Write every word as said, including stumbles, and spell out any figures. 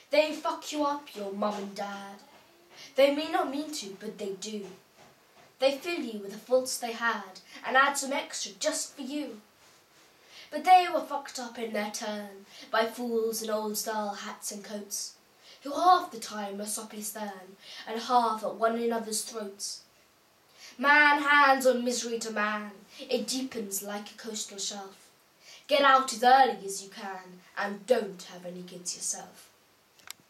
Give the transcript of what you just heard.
They fuck you up, your mum and dad. They may not mean to, but they do. They fill you with the faults they had and add some extra just for you. But they were fucked up in their turn by fools in old-style hats and coats, who half the time are soppy-stern and half at one another's throats. Man hands on misery to man, it deepens like a coastal shelf. Get out as early as you can and don't have any kids yourself.